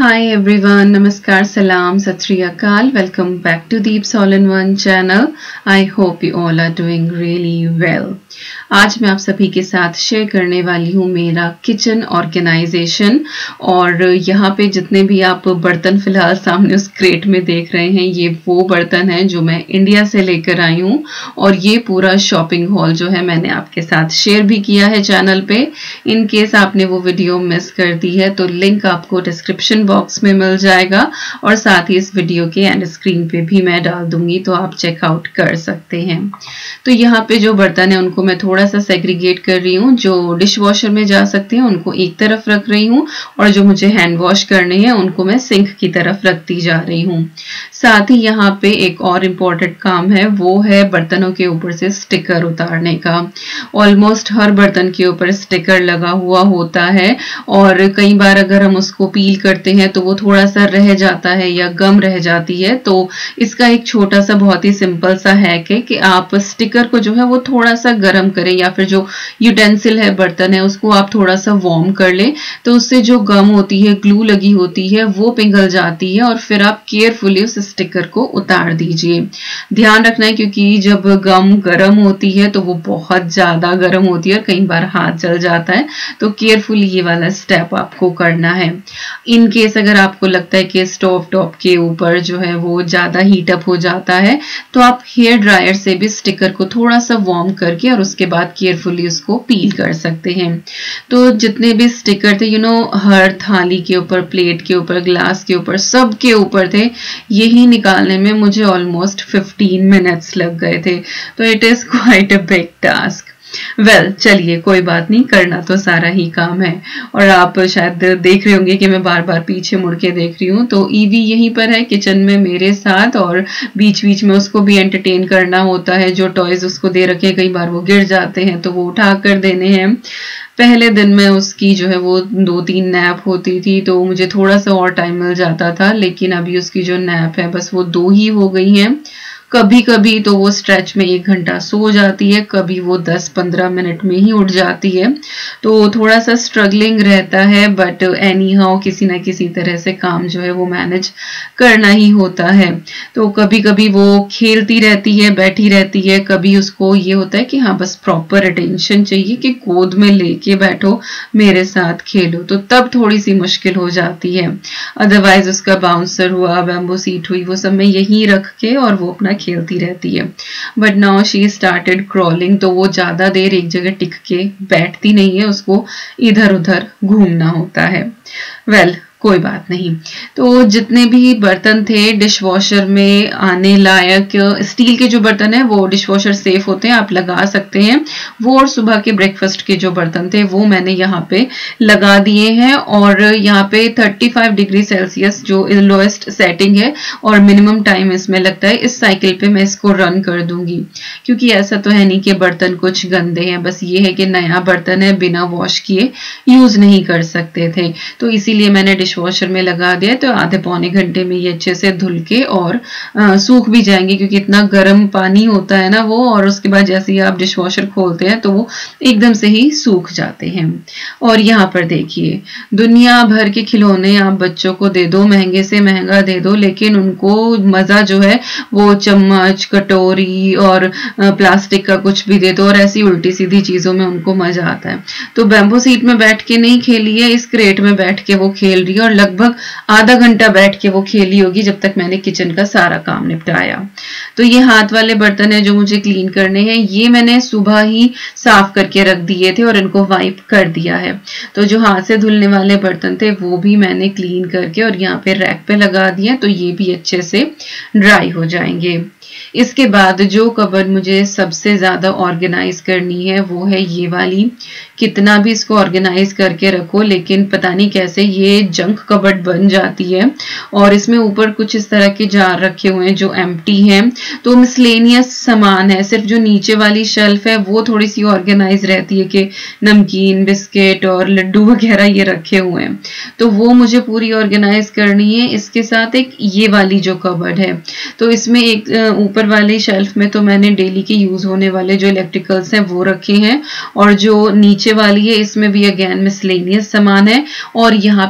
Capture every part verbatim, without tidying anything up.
Hi everyone, Namaskar, Salam, Sat Sri Akal. Welcome back to Deep's All-in-One channel. I hope you all are doing really well. आज मैं आप सभी के साथ share करने वाली हूँ मेरा किचन ऑर्गेनाइजेशन। और यहाँ पे जितने भी आप बर्तन फिलहाल सामने उस क्रेट में देख रहे हैं, ये वो बर्तन हैं जो मैं इंडिया से लेकर आई हूँ। और ये पूरा शॉपिंग हॉल जो है मैंने आपके साथ शेयर भी किया है चैनल पे। इन केस आपने वो वीडियो मिस कर दी है तो लिंक आपको डिस्क्रिप्शन बॉक्स में मिल जाएगा और साथ ही इस वीडियो के एंड स्क्रीन पे भी मैं डाल दूंगी, तो आप चेकआउट कर सकते हैं। तो यहाँ पे जो बर्तन है उनको मैं थोड़ा सा सेग्रीगेट कर रही हूँ। जो डिश वॉशर में जा सकते हैं उनको एक तरफ रख रही हूँ और जो मुझे हैंड वॉश करने हैं उनको मैं सिंक की तरफ रखती जा रही हूँ। साथ ही यहाँ पे एक और इम्पोर्टेंट काम है, वो है बर्तनों के ऊपर से स्टिकर उतारने का। ऑलमोस्ट हर बर्तन के ऊपर स्टिकर लगा हुआ होता है और कई बार अगर हम उसको पील करते हैं तो वो थोड़ा सा रह जाता है या गम रह जाती है। तो इसका एक छोटा सा बहुत ही सिंपल सा हैक है कि आप स्टिकर को जो है वो थोड़ा सा गर्म करें या फिर जो यूटेंसिल है, बर्तन है, उसको आप थोड़ा सा वार्म कर लें। तो उससे जो गम होती है, ग्लू लगी होती है, वो पिघल जाती है और फिर आप केयरफुली उस स्टिकर को उतार दीजिए। ध्यान रखना है क्योंकि जब गम गर्म होती है तो वो बहुत ज्यादा गर्म होती है और कई बार हाथ जल जाता है। तो केयरफुली ये वाला स्टेप आपको करना है। इन केस अगर आपको लगता है कि स्टोव टॉप के ऊपर जो है वो ज्यादा हीट अप हो जाता है तो आप हेयर ड्रायर से भी स्टिकर को थोड़ा सा वार्म करके और उसके बाद केयरफुली उसको पील कर सकते हैं। तो जितने भी स्टिकर थे, यू नो, हर थाली के ऊपर, प्लेट के ऊपर, ग्लास के ऊपर, सब के ऊपर थे। यही निकालने में मुझे ऑलमोस्ट फिफ्टीन मिनट्स लग गए थे। तो it is quite a big task. Well well, चलिए कोई बात नहीं, करना तो सारा ही काम है। और आप शायद देख रहे होंगे कि मैं बार बार पीछे मुड़ के देख रही हूँ। तो ईवी यहीं पर है किचन में मेरे साथ और बीच बीच में उसको भी एंटरटेन करना होता है। जो टॉयज उसको दे रखे, कई बार वो गिर जाते हैं तो वो उठा कर देने हैं। पहले दिन में उसकी जो है वो दो तीन नैप होती थी तो मुझे थोड़ा सा और टाइम मिल जाता था, लेकिन अभी उसकी जो नैप है बस वो दो ही हो गई हैं। कभी कभी तो वो स्ट्रेच में एक घंटा सो जाती है, कभी वो दस पंद्रह मिनट में ही उठ जाती है। तो थोड़ा सा स्ट्रगलिंग रहता है, बट एनी हाउ किसी ना किसी तरह से काम जो है वो मैनेज करना ही होता है। तो कभी कभी वो खेलती रहती है, बैठी रहती है, कभी उसको ये होता है कि हाँ बस प्रॉपर अटेंशन चाहिए कि गोद में लेके बैठो, मेरे साथ खेलो। तो तब थोड़ी सी मुश्किल हो जाती है। अदरवाइज उसका बाउंसर हुआ, बैम्बू सीट हुई, वो सब मैं यहीं रख के और वो अपना खेलती रहती है। But now she started crawling, तो वो ज्यादा देर एक जगह टिक के बैठती नहीं है, उसको इधर उधर घूमना होता है। वेल well, कोई बात नहीं। तो जितने भी बर्तन थे डिश वॉशर में आने लायक, स्टील के जो बर्तन है वो डिश वॉशर सेफ होते हैं, आप लगा सकते हैं वो। और सुबह के ब्रेकफास्ट के जो बर्तन थे वो मैंने यहाँ पे लगा दिए हैं। और यहाँ पे पैंतीस डिग्री सेल्सियस जो लोएस्ट सेटिंग है और मिनिमम टाइम इसमें लगता है। इस साइकिल पे मैं इसको रन कर दूंगी क्योंकि ऐसा तो है नहीं कि बर्तन कुछ गंदे हैं, बस ये है कि नया बर्तन है, बिना वॉश किए यूज नहीं कर सकते थे। तो इसीलिए मैंने डिश वॉशर में लगा दिया। तो आधे पौने घंटे में ये अच्छे से धुल के और आ, सूख भी जाएंगे क्योंकि इतना गर्म पानी होता है ना वो। और उसके बाद जैसे ही आप डिश वॉशर खोलते हैं तो वो एकदम से ही सूख जाते हैं। और यहाँ पर देखिए, दुनिया भर के खिलौने आप बच्चों को दे दो, महंगे से महंगा दे दो, लेकिन उनको मजा जो है वो चम्मच, कटोरी और प्लास्टिक का कुछ भी दे दो और ऐसी उल्टी सीधी चीजों में उनको मजा आता है। तो बैम्बू सीट में बैठ के नहीं खेली है, इस क्रेट में बैठ के वो खेल रही है और लगभग आधा घंटा बैठ के वो खेली होगी जब तक मैंने किचन का सारा काम निपटाया। तो ये हाथ वाले बर्तन है जो मुझे क्लीन करने हैं, ये मैंने सुबह ही साफ करके रख दिए थे और इनको वाइप कर दिया है। तो जो हाथ से धुलने वाले बर्तन थे वो भी मैंने क्लीन करके और यहाँ पे रैक पे लगा दिए, तो ये भी अच्छे से ड्राई हो जाएंगे। इसके बाद जो कबर्ड मुझे सबसे ज्यादा ऑर्गेनाइज करनी है वो है ये वाली। कितना भी इसको ऑर्गेनाइज करके रखो लेकिन पता नहीं कैसे ये जंक कबर्ड बन जाती है। और इसमें ऊपर कुछ इस तरह के जार रखे हुए हैं जो एम्प्टी हैं, तो मिसलेनियस सामान है। सिर्फ जो नीचे वाली शेल्फ है वो थोड़ी सी ऑर्गेनाइज रहती है कि नमकीन, बिस्किट और लड्डू वगैरह ये रखे हुए हैं, तो वो मुझे पूरी ऑर्गेनाइज करनी है। इसके साथ एक ये वाली जो कबर्ड है, तो इसमें एक ऊपर वाली शेल्फ में तो मैंने डेली के यूज होने वाले जो इलेक्ट्रिकल्स हैं वो रखे हैं, और जो नीचे वाली है इसमें भी अगेन मिसलेनियस सामान है। और यहाँ पे मैंने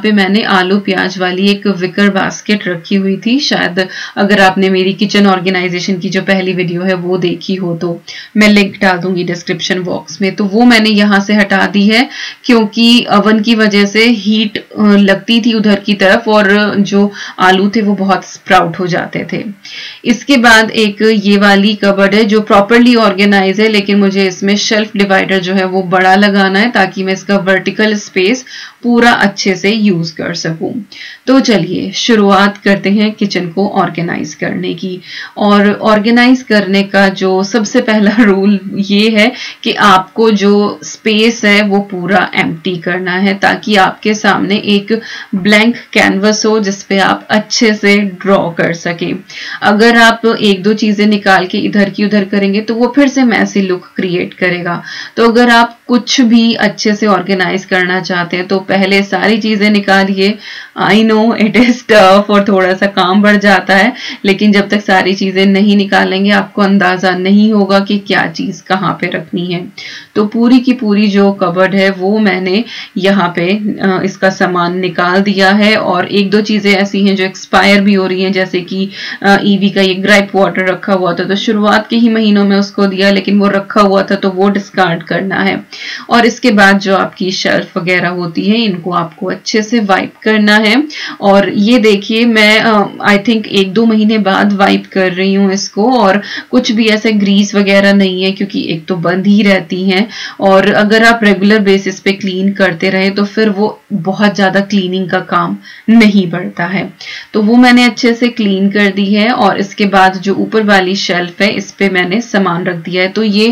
आलू प्याज वाली एक विकर बास्केट रखी हुई थी। शायद अगर आपने मेरी किचन ऑर्गेनाइजेशन की जो पहली वीडियो है वो देखी हो तो मैं लिंक डाल दूंगी डिस्क्रिप्शन बॉक्स में। तो वो मैंने यहाँ से हटा दी है क्योंकि ओवन की वजह से हीट लगती थी उधर की तरफ और जो आलू थे वो बहुत स्प्राउट हो जाते थे। इसके बाद एक ये वाली कबर्ड है जो प्रॉपरली ऑर्गेनाइज है, लेकिन मुझे इसमें शेल्फ डिवाइडर जो है वो बड़ा लगाना है ताकि मैं इसका वर्टिकल स्पेस पूरा अच्छे से यूज कर सकूं। तो चलिए शुरुआत करते हैं किचन को ऑर्गेनाइज करने की। और ऑर्गेनाइज करने का जो सबसे पहला रूल ये है कि आपको जो स्पेस है वो पूरा एम्प्टी करना है ताकि आपके सामने एक ब्लैंक कैनवस हो जिसपे आप अच्छे से ड्रॉ कर सकें। अगर आप एक दो चीजें निकाल के इधर की उधर करेंगे तो वो फिर से मैसी लुक क्रिएट करेगा। तो अगर आप कुछ भी अच्छे से ऑर्गेनाइज करना चाहते हैं तो पहले सारी चीजें निकालिए। I know it is tough और थोड़ा सा काम बढ़ जाता है, लेकिन जब तक सारी चीजें नहीं निकालेंगे आपको अंदाजा नहीं होगा कि क्या चीज कहाँ पे रखनी है। तो पूरी की पूरी जो कबर्ड है वो मैंने यहाँ पे इसका सामान निकाल दिया है। और एक दो चीजें ऐसी हैं जो एक्सपायर भी हो रही हैं, जैसे कि ईवी का ये ग्राइप वाटर रखा हुआ था तो शुरुआत के ही महीनों में उसको दिया, लेकिन वो रखा हुआ था तो वो डिस्कार्ड करना है। और इसके बाद जो आपकी शेल्फ वगैरह होती है इनको आपको अच्छे से वाइप करना है। और ये देखिए मैं आई थिंक एक दो महीने बाद वाइप कर रही हूँ इसको, और कुछ भी ऐसे ग्रीस वगैरह नहीं है क्योंकि एक तो बंद ही रहती हैं। और अगर आप रेगुलर बेसिस पे क्लीन करते रहे तो फिर वो बहुत ज्यादा क्लीनिंग का काम नहीं बढ़ता है। तो वो मैंने अच्छे से क्लीन कर दी है। और इसके बाद जो ऊपर वाली शेल्फ है इस पे मैंने सामान रख दिया है। तो ये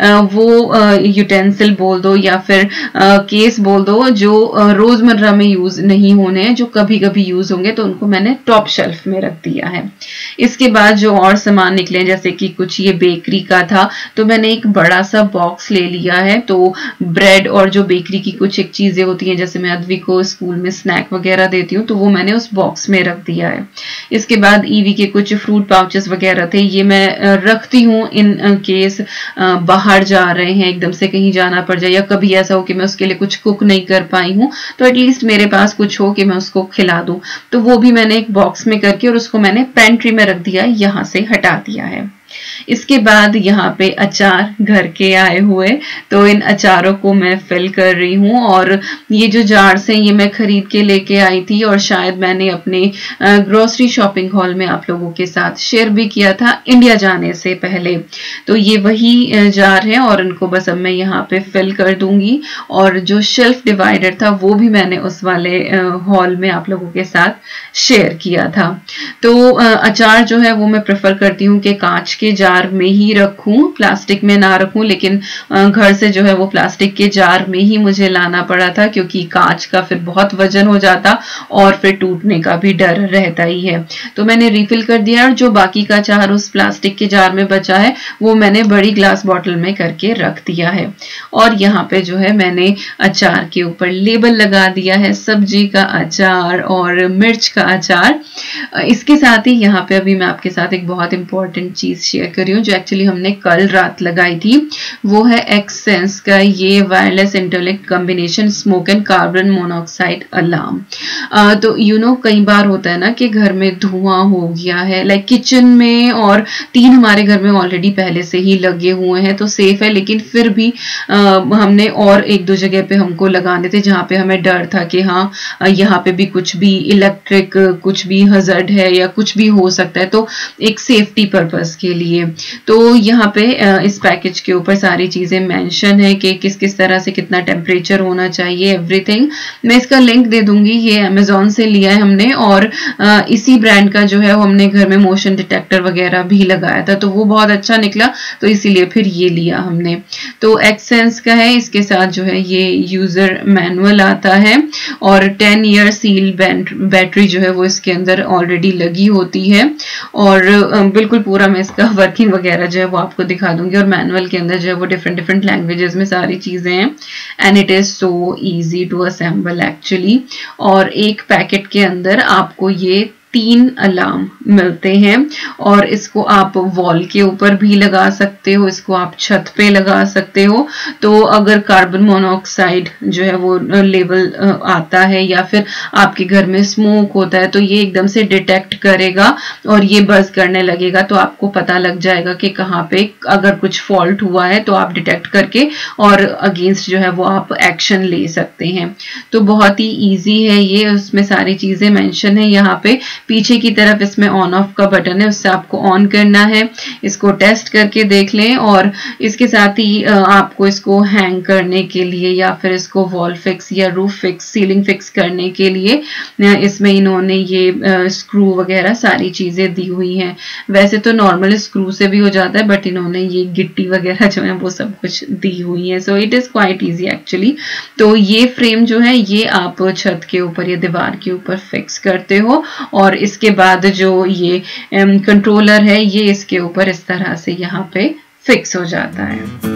वो यूटेंसिल बोल दो या फिर केस बोल दो जो रोजमर्रा में यूज नहीं होने हैं, जो कभी कभी यूज होंगे, तो उनको मैंने टॉप शेल्फ में रख दिया है। इसके बाद जो और सामान निकले जैसे कि कुछ ये बेकरी का था तो मैंने एक बड़ा सा बॉक्स ले लिया है। तो ब्रेड और जो बेकरी की कुछ एक चीजें होती हैं, जैसे मैं अद्वी को स्कूल में स्नैक वगैरह देती हूँ, तो वो मैंने उस बॉक्स में रख दिया है। इसके बाद ईवी के कुछ फ्रूट पाउचेस वगैरह थे, ये मैं रखती हूँ इन केस बाहर जा रहे हैं, एकदम से कहीं जाना पड़ जाए या कभी ऐसा हो कि मैं उसके लिए कुछ कुक नहीं कर पाई हूँ तो एटलीस्ट मेरे पास कुछ हो कि मैं उसको खिला दूं। तो वो भी मैंने एक बॉक्स में करके और उसको मैंने पेंट्री में रख दिया, यहाँ से हटा दिया है। इसके बाद यहाँ पे अचार घर के आए हुए, तो इन अचारों को मैं फिल कर रही हूँ। और ये जो जार्स हैं ये मैं खरीद के लेके आई थी और शायद मैंने अपने ग्रोसरी शॉपिंग हॉल में आप लोगों के साथ शेयर भी किया था इंडिया जाने से पहले। तो ये वही जार है और इनको बस अब मैं यहाँ पे फिल कर दूंगी। और जो शेल्फ डिवाइडर था वो भी मैंने उस वाले हॉल में आप लोगों के साथ शेयर किया था। तो अचार जो है वो मैं प्रेफर करती हूँ कि कांच के जार में ही रखूं, प्लास्टिक में ना रखूं, लेकिन घर से जो है वो प्लास्टिक के जार में ही मुझे लाना पड़ा था क्योंकि कांच का फिर बहुत वजन हो जाता और फिर टूटने का भी डर रहता ही है। तो मैंने रिफिल कर दिया और जो बाकी का अचार उस प्लास्टिक के जार में बचा है वो मैंने बड़ी ग्लास बॉटल में करके रख दिया है। और यहाँ पे जो है मैंने अचार के ऊपर लेबल लगा दिया है, सब्जी का अचार और मिर्च का अचार। इसके साथ ही यहाँ पे अभी मैं आपके साथ एक बहुत इंपॉर्टेंट चीज शेयर कर रही हूँ जो एक्चुअली हमने कल रात लगाई थी। वो है एक्ससेंस का ये wireless intellect combination smoke and carbon monoxide alarm. तो यू नो कई बार होता है ना कि घर में धुआं हो गया है, लाइक किचन में, और तीन हमारे घर में ऑलरेडी पहले से ही लगे हुए हैं तो सेफ है, लेकिन फिर भी आ, हमने और एक दो जगह पे हमको लगाने थे जहाँ पे हमें डर था कि हाँ यहाँ पे भी कुछ भी इलेक्ट्रिक कुछ भी हजर्ड है या कुछ भी हो सकता है, तो एक सेफ्टी पर्पस के लिए। तो यहाँ पे इस पैकेज के ऊपर सारी चीजें मेंशन है कि किस किस तरह से कितना टेम्परेचर होना चाहिए, एवरीथिंग। मैं इसका लिंक दे दूंगी, ये अमेजोन से लिया है हमने और इसी ब्रांड का जो है वो हमने घर में मोशन डिटेक्टर वगैरह भी लगाया था तो वो बहुत अच्छा निकला, तो इसीलिए फिर ये लिया हमने। तो एक्ससेंस का है, इसके साथ जो है ये यूजर मैनुअल आता है और टेन ईयर सील बैटरी जो है वो इसके अंदर ऑलरेडी लगी होती है। और बिल्कुल पूरा मैं इसका वर्किंग वगैरह जो है वो आपको दिखा दूंगी। और मैनुअल के अंदर जो है वो डिफरेंट डिफरेंट लैंग्वेजेस में सारी चीजें हैं and it is so easy to assemble actually. और एक पैकेट के अंदर आपको ये तीन अलार्म मिलते हैं और इसको आप वॉल के ऊपर भी लगा सकते हो, इसको आप छत पे लगा सकते हो। तो अगर कार्बन मोनोऑक्साइड जो है वो लेवल आता है या फिर आपके घर में स्मोक होता है तो ये एकदम से डिटेक्ट करेगा और ये बज करने लगेगा, तो आपको पता लग जाएगा कि कहाँ पे अगर कुछ फॉल्ट हुआ है तो आप डिटेक्ट करके और अगेंस्ट जो है वो आप एक्शन ले सकते हैं। तो बहुत ही इजी है ये, उसमें सारी चीजें मेंशन है। यहाँ पे पीछे की तरफ इसमें ऑन ऑफ का बटन है, उससे आपको ऑन करना है। इसको टेस्ट करके देख लें और इसके साथ ही आपको इसको हैंग करने के लिए या फिर इसको वॉल फिक्स या रूफ फिक्स, सीलिंग फिक्स करने के लिए इसमें इन्होंने ये स्क्रू वगैरह सारी चीजें दी हुई हैं। वैसे तो नॉर्मल स्क्रू से भी हो जाता है बट इन्होंने ये गिट्टी वगैरह जो है वो सब कुछ दी हुई है। So it is quite easy actually. तो ये फ्रेम जो है ये आप छत के ऊपर या दीवार के ऊपर फिक्स करते हो और इसके बाद जो ये कंट्रोलर है ये इसके ऊपर इस तरह से यहाँ पे फिक्स हो जाता है।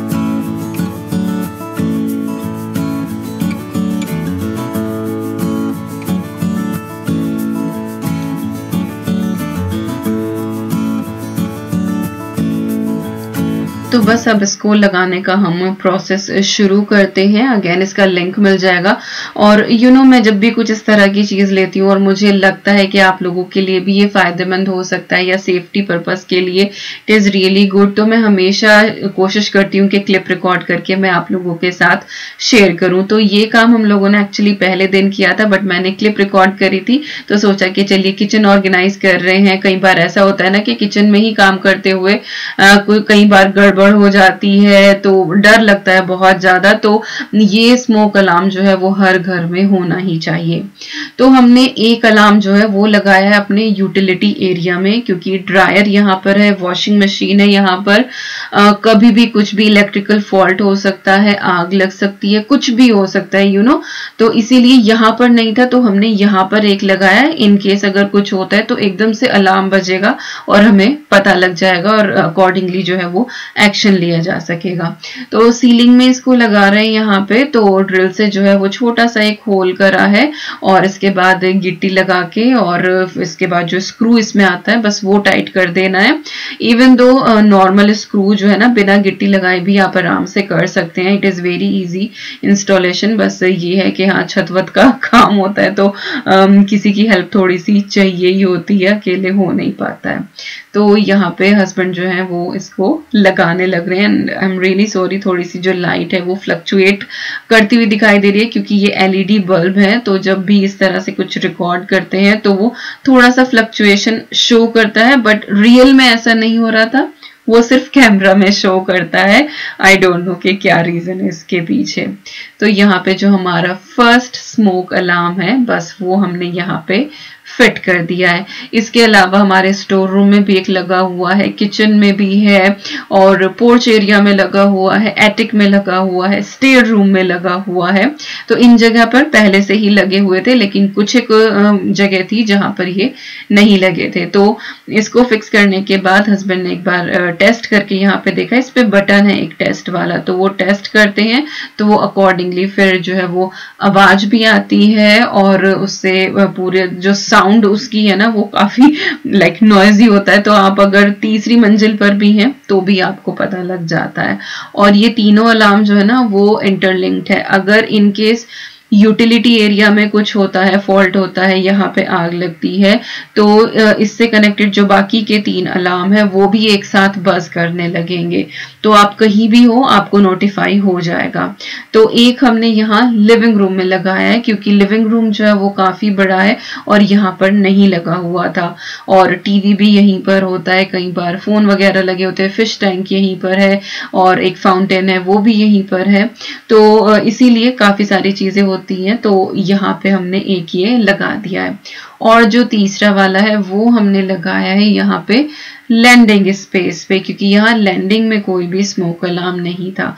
तो बस अब इसको लगाने का हम प्रोसेस शुरू करते हैं। अगेन इसका लिंक मिल जाएगा और यू नो मैं जब भी कुछ इस तरह की चीज लेती हूँ और मुझे लगता है कि आप लोगों के लिए भी ये फायदेमंद हो सकता है या सेफ्टी पर्पस के लिए इट इज रियली गुड, तो मैं हमेशा कोशिश करती हूँ कि क्लिप रिकॉर्ड करके मैं आप लोगों के साथ शेयर करूँ। तो ये काम हम लोगों ने एक्चुअली पहले दिन किया था बट मैंने क्लिप रिकॉर्ड करी थी तो सोचा कि चलिए किचन ऑर्गेनाइज कर रहे हैं। कई बार ऐसा होता है ना कि किचन में ही काम करते हुए आ, कोई कई बार गड़बड़ हो जाती है तो डर लगता है बहुत ज्यादा। तो ये स्मोक अलार्म जो है वो हर घर में होना ही चाहिए। तो हमने एक अलार्म जो है वो लगाया है अपने यूटिलिटी एरिया में, क्योंकि ड्रायर यहाँ पर है, वॉशिंग मशीन है यहाँ पर, आ, कभी भी कुछ भी इलेक्ट्रिकल फॉल्ट हो सकता है, आग लग सकती है, कुछ भी हो सकता है यू नो। तो इसीलिए यहाँ पर नहीं था तो हमने यहाँ पर एक लगाया है। इन केस अगर कुछ होता है तो एकदम से अलार्म बजेगा और हमें पता लग जाएगा और अकॉर्डिंगली जो है वो एक्शन लिया जा सकेगा। तो सीलिंग में इसको लगा रहे हैं यहाँ पे, तो ड्रिल से जो है वो छोटा सा एक होल करा है और इसके बाद गिट्टी लगा के और इसके बाद जो स्क्रू इसमें आता है बस वो टाइट कर देना है। इवन दो नॉर्मल स्क्रू जो है ना बिना गिट्टी लगाए भी आप आराम से कर सकते हैं। It is very easy installation. बस ये है कि हाँ छतवत का काम होता है तो um, किसी की हेल्प थोड़ी सी चाहिए ही होती है, अकेले हो नहीं पाता है। तो यहाँ पे हस्बैंड जो है वो इसको लगाने लग रहे हैं। आई एम रियली सॉरी, थोड़ी सी जो लाइट है वो फ्लक्चुएट करती हुई दिखाई दे रही है क्योंकि ये एलईडी बल्ब है, तो जब भी इस तरह से कुछ रिकॉर्ड करते हैं तो वो थोड़ा सा फ्लक्चुएशन शो करता है बट रियल में ऐसा नहीं हो रहा था, वो सिर्फ कैमरा में शो करता है। आई डोंट नो कि क्या रीजन है इसके पीछे। तो यहाँ पे जो हमारा फर्स्ट स्मोक अलार्म है बस वो हमने यहाँ पे फिट कर दिया है। इसके अलावा हमारे स्टोर रूम में भी एक लगा हुआ है, किचन में भी है और पोर्च एरिया में लगा हुआ है, एटिक में लगा हुआ है, स्टेयर रूम में लगा हुआ है। तो इन जगह पर पहले से ही लगे हुए थे लेकिन कुछ एक जगह थी जहां पर ये नहीं लगे थे। तो इसको फिक्स करने के बाद हस्बैंड ने एक बार टेस्ट करके यहाँ पे देखा, इस पे बटन है एक टेस्ट वाला, तो वो टेस्ट करते हैं तो वो अकॉर्डिंगली फिर जो है वो आवाज भी आती है और उससे पूरे जो साउंड उसकी है ना वो काफी लाइक नॉइजी होता है। तो आप अगर तीसरी मंजिल पर भी हैं तो भी आपको पता लग जाता है। और ये तीनों अलार्म जो है ना वो इंटरलिंक्ड है। अगर इन केस यूटिलिटी एरिया में कुछ होता है, फॉल्ट होता है, यहाँ पे आग लगती है तो इससे कनेक्टेड जो बाकी के तीन अलार्म है वो भी एक साथ बज करने लगेंगे। तो आप कहीं भी हो आपको नोटिफाई हो जाएगा। तो एक हमने यहाँ लिविंग रूम में लगाया है क्योंकि लिविंग रूम जो है वो काफी बड़ा है और यहाँ पर नहीं लगा हुआ था। और टीवी भी यहीं पर होता है, कई बार फोन वगैरह लगे होते हैं, फिश टैंक यहीं पर है और एक फाउंटेन है वो भी यहीं पर है। तो इसीलिए काफी सारी चीजें होती हैं। तो यहाँ पे हमने एक ये लगा दिया है। और जो तीसरा वाला है वो हमने लगाया है यहाँ पे लैंडिंग स्पेस पे, क्योंकि यहाँ लैंडिंग में कोई भी स्मोक अलार्म नहीं था।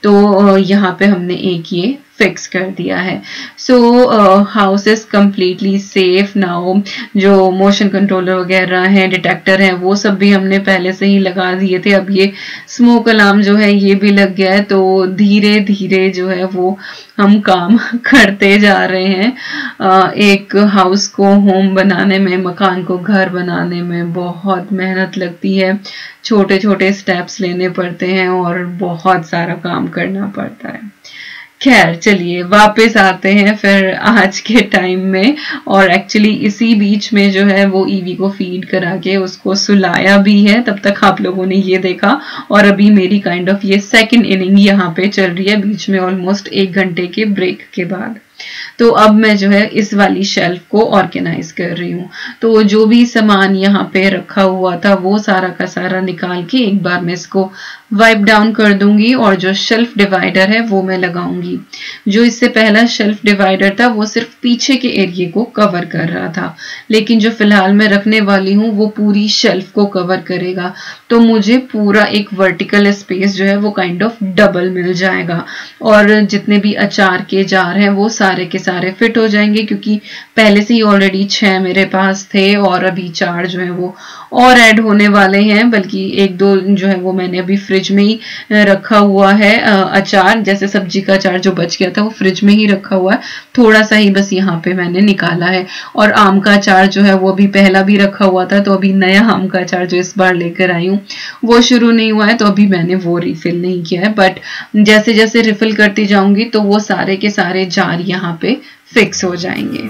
तो यहाँ पे हमने एक ये फिक्स कर दिया है। So house is completely safe now. जो मोशन कंट्रोलर वगैरह है, डिटेक्टर है, वो सब भी हमने पहले से ही लगा दिए थे। अब ये स्मोक अलार्म जो है ये भी लग गया है। तो धीरे धीरे जो है वो हम काम करते जा रहे हैं। uh, एक हाउस को होम बनाने में, मकान को घर बनाने में बहुत मेहनत लगती है, छोटे छोटे स्टेप्स लेने पड़ते हैं और बहुत सारा काम करना पड़ता है। खैर चलिए वापस आते हैं फिर आज के टाइम में। और एक्चुअली इसी बीच में जो है वो ईवी को फीड करा के उसको सुलाया भी है, तब तक आप लोगों ने ये देखा। और अभी मेरी काइंड ऑफ ये सेकंड इनिंग यहाँ पे चल रही है, बीच में ऑलमोस्ट एक घंटे के ब्रेक के बाद। तो अब मैं जो है इस वाली शेल्फ को ऑर्गेनाइज कर रही हूँ। तो जो भी सामान यहाँ पे रखा हुआ था वो सारा का सारा निकाल के एक बार मैं इसको वाइप डाउन कर दूंगी और जो शेल्फ डिवाइडर है वो मैं लगाऊंगी। जो इससे पहला शेल्फ डिवाइडर था वो सिर्फ पीछे के एरिया को कवर कर रहा था, लेकिन जो फिलहाल मैं रखने वाली हूँ वो पूरी शेल्फ को कवर करेगा। तो मुझे पूरा एक वर्टिकल स्पेस जो है वो काइंड ऑफ डबल मिल जाएगा और जितने भी अचार के जार हैं वो सारे के सारे फिट हो जाएंगे, क्योंकि पहले से ही ऑलरेडी छह मेरे पास थे और अभी चार जो है वो और ऐड होने वाले हैं। बल्कि एक दो जो है वो मैंने अभी फ्रिज में ही रखा हुआ है अचार, जैसे सब्जी का अचार जो बच गया था वो फ्रिज में ही रखा हुआ है, थोड़ा सा ही बस यहाँ पे मैंने निकाला है। और आम का अचार जो है वो अभी पहला भी रखा हुआ था, तो अभी नया आम का अचार जो इस बार लेकर आई हूँ वो शुरू नहीं हुआ है, तो अभी मैंने वो रिफिल नहीं किया है। बट जैसे जैसे रिफिल करती जाऊंगी तो वो सारे के सारे जार यहाँ पे फिक्स हो जाएंगे।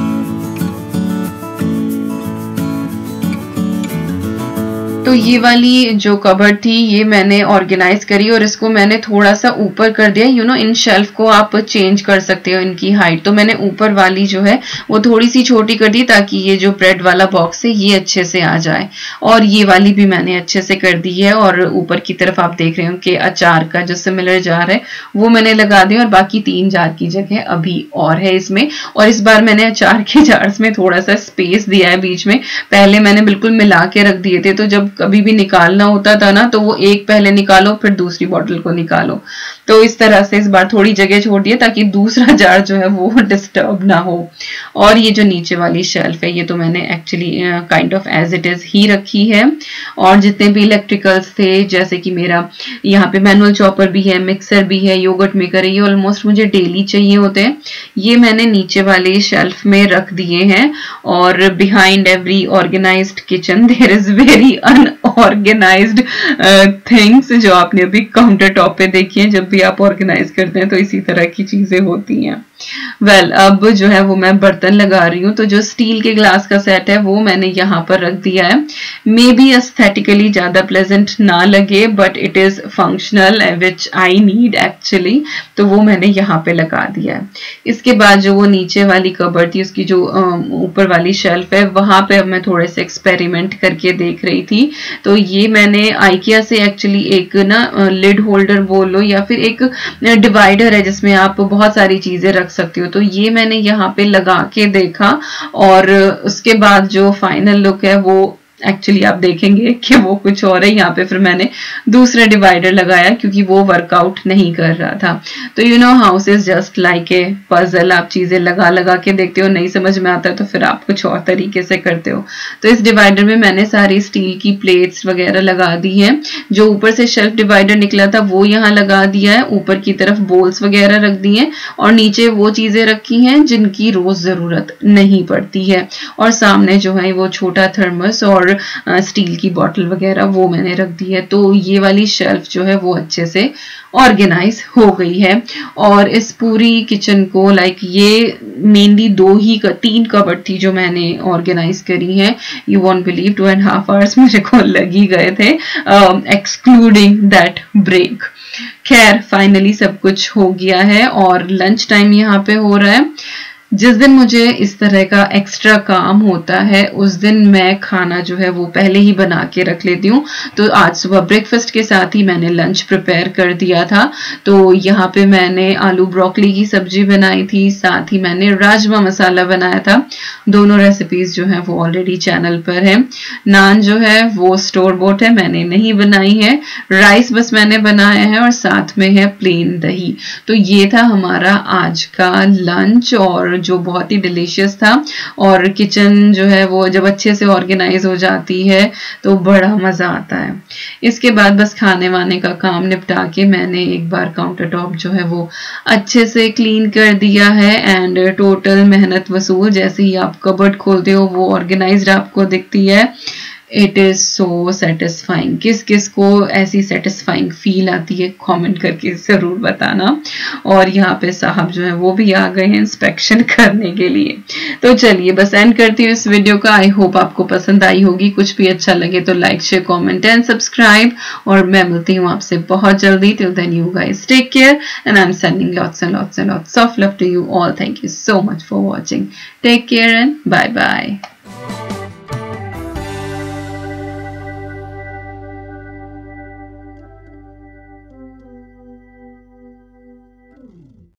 तो ये वाली जो कबर्ड थी ये मैंने ऑर्गेनाइज करी और इसको मैंने थोड़ा सा ऊपर कर दिया। यू नो इन शेल्फ को आप चेंज कर सकते हो इनकी हाइट, तो मैंने ऊपर वाली जो है वो थोड़ी सी छोटी कर दी ताकि ये जो ब्रेड वाला बॉक्स है ये अच्छे से आ जाए। और ये वाली भी मैंने अच्छे से कर दी है और ऊपर की तरफ आप देख रहे हो कि अचार का जो सिमिलर जार है वो मैंने लगा दिया और बाकी तीन जार की जगह अभी और है इसमें। और इस बार मैंने अचार के जार्स में थोड़ा सा स्पेस दिया है बीच में, पहले मैंने बिल्कुल मिला के रख दिए थे, तो जब कभी भी निकालना होता था ना तो वो एक पहले निकालो फिर दूसरी बोतल को निकालो। तो इस तरह से इस बार थोड़ी जगह छोड़ दिए ताकि दूसरा जार जो है वो डिस्टर्ब ना हो। और ये जो नीचे वाली शेल्फ है ये तो मैंने actually kind of as it is ही रखी है। और जितने भी इलेक्ट्रिकल्स थे, जैसे कि मेरा यहाँ पे मैनुअल चॉपर भी है, मिक्सर भी है, योगर्ट मेकर है, ये ऑलमोस्ट मुझे डेली चाहिए होते हैं, ये मैंने नीचे वाले शेल्फ में रख दिए हैं। और behind every organised kitchen there is very unorganised things, जो आपने अभी काउंटर टॉप पे देखी है। जब भी आप ऑर्गेनाइज करते हैं तो इसी तरह की चीजें होती हैं। वेल well, अब जो है वो मैं बर्तन लगा रही हूँ। तो जो स्टील के ग्लास का सेट है वो मैंने यहाँ पर रख दिया है। मे बी एस्थेटिकली ज्यादा प्लेजेंट ना लगे but it is functional which I need actually, तो वो मैंने यहाँ पे लगा दिया है। इसके बाद जो वो नीचे वाली कबर्ड थी उसकी जो ऊपर वाली शेल्फ है वहां पे अब मैं थोड़े से एक्सपेरिमेंट करके देख रही थी। तो ये मैंने आइकिया से एक्चुअली एक ना लिड होल्डर बोल लो या फिर एक डिवाइडर है जिसमें आप बहुत सारी चीजें रख सकती हो, तो ये मैंने यहाँ पे लगा के देखा और उसके बाद जो फाइनल लुक है वो एक्चुअली आप देखेंगे कि वो कुछ और है। यहाँ पे फिर मैंने दूसरा डिवाइडर लगाया क्योंकि वो वर्कआउट नहीं कर रहा था। तो you know house is just like a puzzle, आप चीजें लगा लगा के देखते हो, नहीं समझ में आता तो फिर आप कुछ और तरीके से करते हो। तो इस डिवाइडर में मैंने सारी स्टील की प्लेट्स वगैरह लगा दी है। जो ऊपर से शेल्फ डिवाइडर निकला था वो यहाँ लगा दिया है, ऊपर की तरफ बोल्स वगैरह रख दी है और नीचे वो चीजें रखी हैं जिनकी रोज जरूरत नहीं पड़ती है। और सामने जो है वो छोटा थर्मस और स्टील की बॉटल वगैरह वो मैंने रख दी है। तो ये वाली शेल्फ जो है वो अच्छे से ऑर्गेनाइज हो गई है। और इस पूरी किचन को लाइक ये मेनली दो ही तीन कबर्ड थी जो मैंने ऑर्गेनाइज करी है। You won't believe two and half hours मेरे को लग ही गए थे एक्सक्लूडिंग दैट ब्रेक। खैर फाइनली सब कुछ हो गया है और लंच टाइम यहाँ पे हो रहा है। जिस दिन मुझे इस तरह का एक्स्ट्रा काम होता है उस दिन मैं खाना जो है वो पहले ही बना के रख लेती हूँ। तो आज सुबह ब्रेकफास्ट के साथ ही मैंने लंच प्रिपेयर कर दिया था। तो यहाँ पे मैंने आलू ब्रोकली की सब्जी बनाई थी, साथ ही मैंने राजमा मसाला बनाया था। दोनों रेसिपीज जो है वो ऑलरेडी चैनल पर है। नान जो है वो स्टोर बोट है, मैंने नहीं बनाई है। राइस बस मैंने बनाया है और साथ में है प्लेन दही। तो ये था हमारा आज का लंच। और जो बहुत ही डिलीशियस था। और किचन जो है वो जब अच्छे से ऑर्गेनाइज हो जाती है तो बड़ा मज़ा आता है। इसके बाद बस खाने वाने का काम निपटा के मैंने एक बार काउंटर टॉप जो है वो अच्छे से क्लीन कर दिया है। एंड टोटल मेहनत वसूल, जैसे ही आप कबर्ड खोलते हो वो ऑर्गेनाइज्ड आपको दिखती है। It is so satisfying. किस किस को ऐसी सेटिस्फाइंग फील आती है कमेंट करके जरूर बताना। और यहाँ पे साहब जो है वो भी आ गए हैं इंस्पेक्शन करने के लिए। तो चलिए बस एंड करती हूँ इस वीडियो का। आई होप आपको पसंद आई होगी। कुछ भी अच्छा लगे तो like share comment and subscribe. और मैं मिलती हूँ आपसे बहुत जल्दी। Till then you guys take care and I am sending lots and lots and lots of love to you all. Thank you so much for watching. Take care and bye bye.